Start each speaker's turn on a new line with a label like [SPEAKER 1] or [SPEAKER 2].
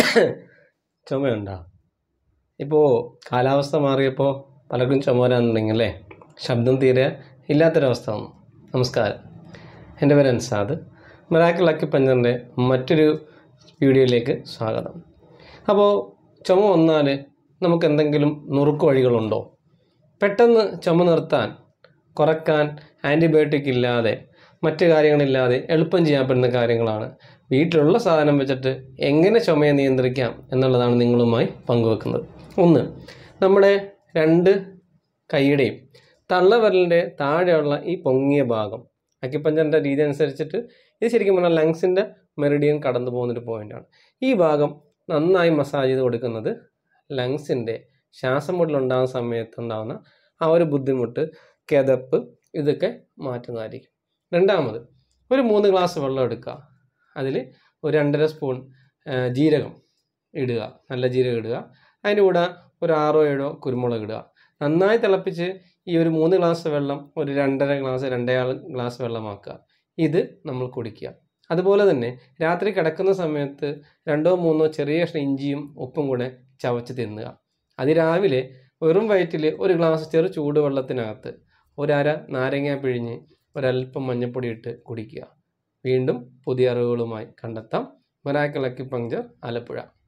[SPEAKER 1] ചുമയുണ്ടോ? ഇപ്പോൾ കാലാവസ്ഥ മാറിയപ്പോൾ പലർക്കും ചുമ വരാനുണ്ടെങ്കിൽ അല്ലേ, ശബ്ദം തീരെ ഇല്ലാത്തൊരവസ്ഥ വന്നു. നമസ്കാരം, എൻ്റെ പേര് അൻസാദ്. മിറാക്കിൾ അക്യുപഞ്ചറിൻ്റെ മറ്റൊരു വീഡിയോയിലേക്ക് സ്വാഗതം. അപ്പോൾ ചുമ വന്നാൽ നമുക്ക് എന്തെങ്കിലും നുറുക്ക് വഴികളുണ്ടോ? പെട്ടെന്ന് ചുമ നിർത്താൻ, കുറയ്ക്കാൻ ആൻറ്റിബയോട്ടിക് ഇല്ലാതെ, മറ്റ് കാര്യങ്ങളില്ലാതെ എളുപ്പം ചെയ്യാൻ പറ്റുന്ന കാര്യങ്ങളാണ്. വീട്ടിലുള്ള സാധനം വെച്ചിട്ട് എങ്ങനെ ചുമയെ നിയന്ത്രിക്കാം എന്നുള്ളതാണ് നിങ്ങളുമായി പങ്കുവെക്കുന്നത്. ഒന്ന്, നമ്മുടെ 2 കൈയുടെയും തള്ളവിരലിൻ്റെ താഴെയുള്ള ഈ പൊങ്ങിയ ഭാഗം, അക്യുപഞ്ചറിൻ്റെ രീതി അനുസരിച്ചിട്ട് ഇത് ശരിക്കും പറഞ്ഞാൽ ലങ്സിൻ്റെ മെറിഡിയൻ കടന്നു പോകുന്നൊരു പോയിൻ്റാണ്. ഈ ഭാഗം നന്നായി മസാജ് ചെയ്ത് കൊടുക്കുന്നത് ലങ്സിൻ്റെ ശ്വാസം മുട്ടലുണ്ടാകുന്ന സമയത്തുണ്ടാകുന്ന ആ ഒരു ബുദ്ധിമുട്ട്, കിതപ്പ്, ഇതൊക്കെ മാറ്റുന്നതായിരിക്കും. രണ്ടാമത്, ഒരു 3 ഗ്ലാസ് വെള്ളം എടുക്കുക. അതിൽ ഒരു 2.5 സ്പൂൺ ജീരകം ഇടുക, നല്ല ജീരകം ഇടുക. അതിൻ്റെ കൂടെ ഒരു 6-7 കുരുമുളക് ഇടുക. നന്നായി തിളപ്പിച്ച് ഈ ഒരു 3 ഗ്ലാസ് വെള്ളം ഒരു 2.5 ഗ്ലാസ് വെള്ളമാക്കുക. ഇത് നമ്മൾ കുടിക്കുക. അതുപോലെ തന്നെ രാത്രി കിടക്കുന്ന സമയത്ത് 2-3 ചെറിയ കഷ്ണം ഇഞ്ചിയും ഉപ്പും കൂടെ ചവച്ച് തിന്നുക. അതിരാവിലെ വെറും വയറ്റിൽ ഒരു ഗ്ലാസ് ചെറു ചൂടുവെള്ളത്തിനകത്ത് 1/2 നാരങ്ങ പിഴിഞ്ഞ് ഒരല്പം മഞ്ഞൾപ്പൊടി ഇട്ട് കുടിക്കുക. വീണ്ടും പുതിയ അറിവുകളുമായി കണ്ടെത്താം. Miracle acupuncture, Alappuzha.